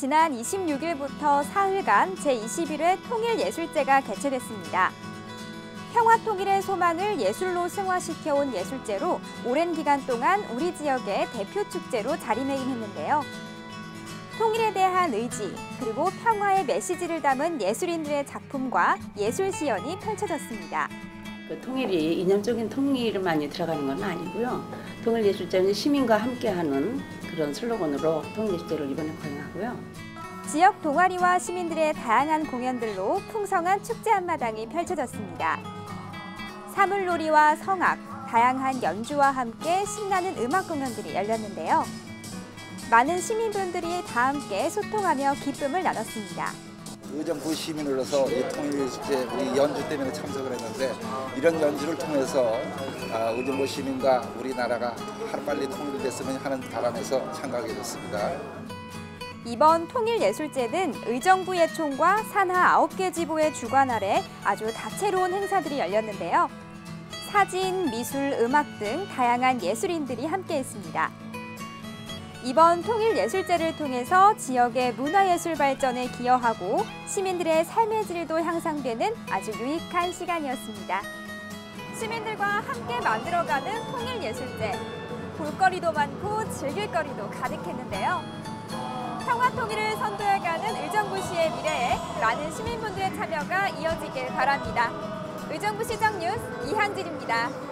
지난 26일부터 사흘간 제21회 통일예술제가 개최됐습니다. 평화통일의 소망을 예술로 승화시켜온 예술제로 오랜 기간 동안 우리 지역의 대표 축제로 자리매김했는데요. 통일에 대한 의지, 그리고 평화의 메시지를 담은 예술인들의 작품과 예술 시연이 펼쳐졌습니다. 통일이 이념적인 통일만이 들어가는 건 아니고요. 통일예술제는 시민과 함께하는 그런 슬로건으로 통일예술제를 이번에 거행하고요. 지역 동아리와 시민들의 다양한 공연들로 풍성한 축제 한마당이 펼쳐졌습니다. 사물놀이와 성악, 다양한 연주와 함께 신나는 음악 공연들이 열렸는데요. 많은 시민분들이 다 함께 소통하며 기쁨을 나눴습니다. 의정부 시민으로서 이 통일예술제 우리 연주 때문에 참석을 했는데 이런 연주를 통해서 의정부 시민과 우리나라가 하루빨리 통일됐으면 하는 바람에서 참가하게 됐습니다. 이번 통일예술제는 의정부 예총과 산하 9개 지부의 주관 아래 아주 다채로운 행사들이 열렸는데요. 사진, 미술, 음악 등 다양한 예술인들이 함께했습니다. 이번 통일예술제를 통해서 지역의 문화예술 발전에 기여하고 시민들의 삶의 질도 향상되는 아주 유익한 시간이었습니다. 시민들과 함께 만들어가는 통일예술제. 볼거리도 많고 즐길거리도 가득했는데요. 평화통일을 선도해가는 의정부시의 미래에 많은 시민분들의 참여가 이어지길 바랍니다. 의정부시정 뉴스 이항진입니다.